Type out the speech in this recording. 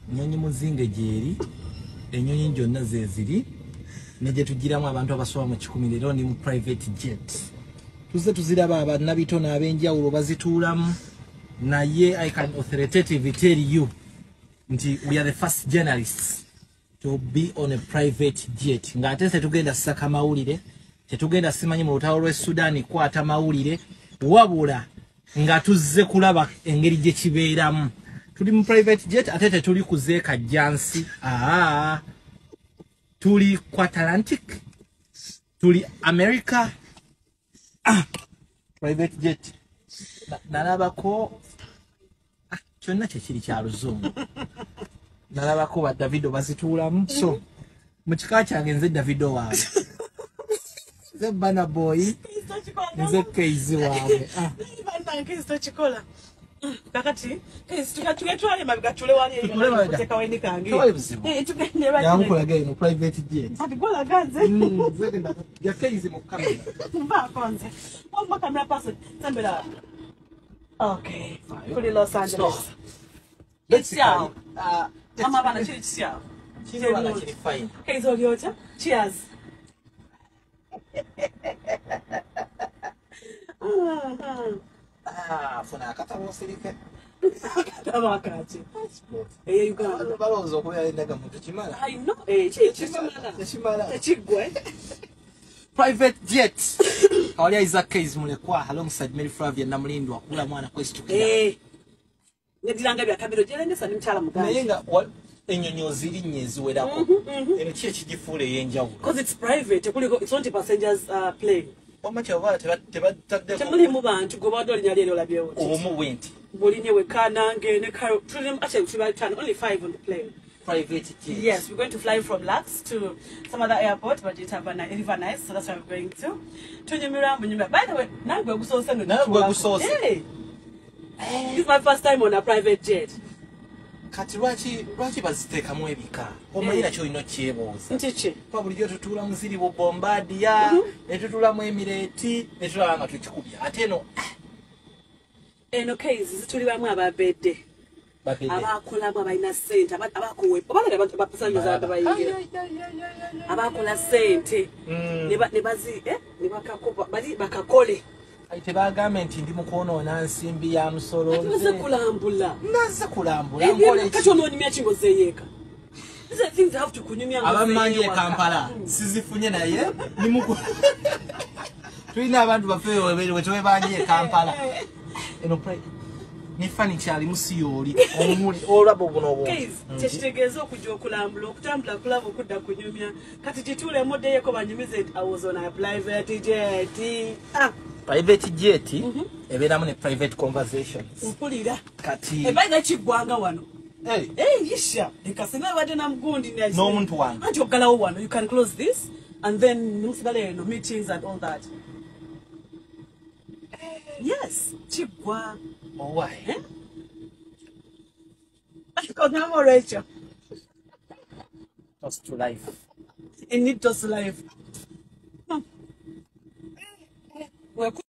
Nyonyi muzinge gyeri enyonyi njonna zeziri neje tugiramu abantu abasoba mu 10 lero ni mu private jet tuze tuziraba abannabitona ab'enjawulo bazituulamu naye I can authoritatively tell you nti we are the first journalists to be on a private jet ng'ate tetugenda saka mawulire tetugenda simanyi mu lutalo lw'e Sudan kwata mawulire wabula nga tuzze kulaba engeri gye kibeeramu tuli mu private jet ate tetuli kuzeeka jansi tuli ku Atlantic tuli America private jet nalabako kyonna kyekiri kya luzungu nalabako ba Davido bazituulamu so mu kika kyange nze Davido waawe nze Bana Boy nze Kayz waawe Kayz tochikola kakati Kayz tukatwale mabigatule wali kuteka waini kange tugende bali yankola geno private jet abigola ganze zenda ya Kayz mu kamera mba konze omba kamera person tambela okay kuli Los Angeles let's go ama bana chili chisia chili fine Kayz oliocha cheers funa akatabo sirike akatabo Uganda baloza okubeera endaga muntu kimala I know chimala chigwe private jet kawali Isaac Kayz mulekwa alongside Flavia Namulindwa kula mwana kwesitukira nedilanga bya kabiro jelengesa ni mchala muganda naye nga enyonyo ziri nnyo eziwerako eno ki ekigifuula ey'enjawulo because it's private it's only passengers plane omakyaba tebataddeko temuli mu bantu gwe badde olinya lyeri olabyewo obumu bwenti bulinye wekanange ne karo actually we are only 5 on the plane private jet yes we're going to fly from Lux to some other airport but it's river nice so that's where we're going to tunyumira munyumira by the way nangwe gusose no nangwe gusose hey this is my first time on a private jet kati lwaki baziteekamu ebika omanyi kyo olina kyebooza ntichi pa bulijjo tutuula muziri bubombadia ne tutuulamu emireeti ne tulaba nga tukikubya ate eno Kayz zitulibamu ababedde abakolamu abalina ssente abakowe obalaga abantu bapasanyuza abantu bayingira abakola ssente ne bazi ne bakakopa bali bakakole tebagambe nti ndi mu kwonoona nsimbi ya musolo nze kulambula naze kulambula nkole kati onoonyumya kingo zeyeeka these are things I have to kunyumya abamanje Kampala sizifunye naye nimuku tulina abantu baffe wetwebanye Kampala eno ni fani kyali musiyoli omuli olabo buno obwo Kayz kyekitegeeza okujja okulambula okutambula kulaba okudda kunyumya kati titule modeyeko banyumize I was on a private jet private jet ebeeramu ne private conversations mpulira kati ebaga kigwanga wano yisha ekasinga badde na mugundi n'omuntu wange anti ogalawo wano you can close this and then musigale no meetings and all that yes kigwa why because I'm Rachel toss to life in it toss life